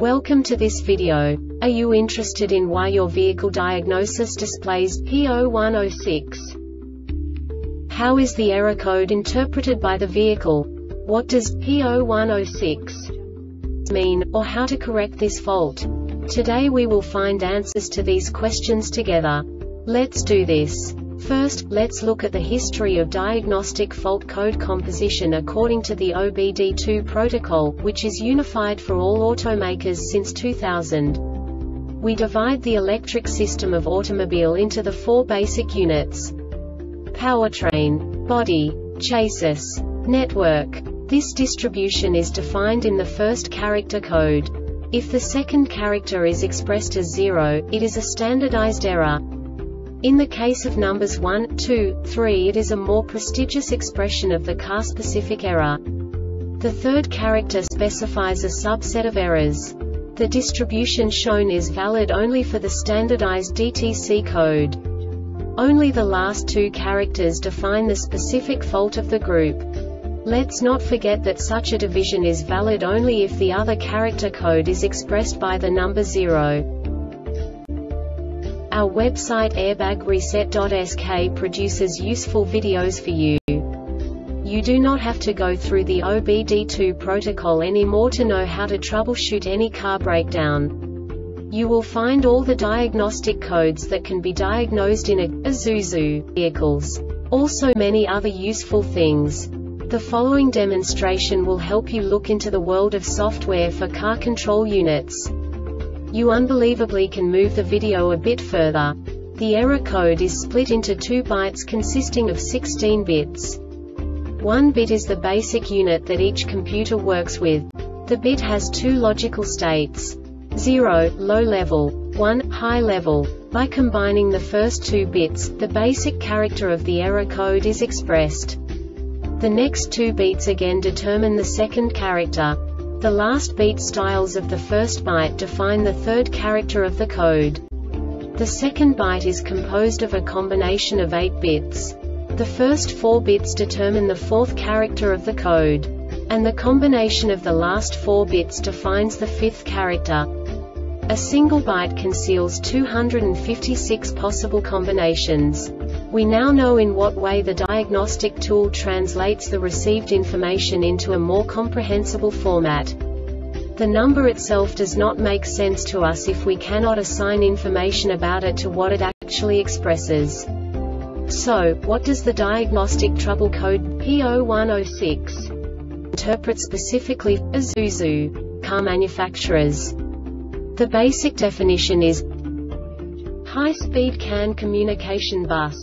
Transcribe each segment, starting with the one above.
Welcome to this video. Are you interested in why your vehicle diagnosis displays P0106? How is the error code interpreted by the vehicle? What does P0106 mean, or how to correct this fault? Today we will find answers to these questions together. Let's do this. First, let's look at the history of diagnostic fault code composition according to the OBD2 protocol, which is unified for all automakers since 2000. We divide the electric system of automobile into the four basic units: powertrain, body, chassis, network. This distribution is defined in the first character code. If the second character is expressed as 0, it is a standardized error. In the case of numbers 1, 2, 3, it is a more prestigious expression of the car-specific error. The third character specifies a subset of errors. The distribution shown is valid only for the standardized DTC code. Only the last two characters define the specific fault of the group. Let's not forget that such a division is valid only if the other character code is expressed by the number 0. Our website airbagreset.sk produces useful videos for you. You do not have to go through the OBD2 protocol anymore to know how to troubleshoot any car breakdown. You will find all the diagnostic codes that can be diagnosed in Isuzu vehicles. Also many other useful things. The following demonstration will help you look into the world of software for car control units. You unbelievably can move the video a bit further. The error code is split into 2 bytes consisting of 16 bits. 1 bit is the basic unit that each computer works with. The bit has 2 logical states: 0, low level, 1, high level. By combining the first 2 bits, the basic character of the error code is expressed. The next 2 beats again determine the second character. The last beat styles of the first byte define the third character of the code. The second byte is composed of a combination of 8 bits. The first 4 bits determine the fourth character of the code. And the combination of the last 4 bits defines the fifth character. A single byte conceals 256 possible combinations. We now know in what way the diagnostic tool translates the received information into a more comprehensible format. The number itself does not make sense to us if we cannot assign information about it to what it actually expresses. So, what does the diagnostic trouble code P0106 interpret specifically for Isuzu car manufacturers? The basic definition is high-speed CAN communication bus.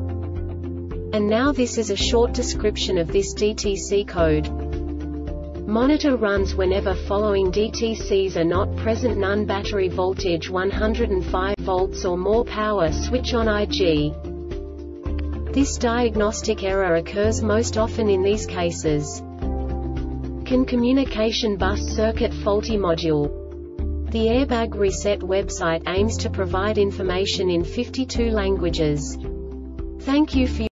And now this is a short description of this DTC code. Monitor runs whenever following DTCs are not present: none, battery voltage 105 volts or more, power switch on IG. This diagnostic error occurs most often in these cases: CAN communication bus circuit faulty module. The Airbag Reset website aims to provide information in 52 languages. Thank you for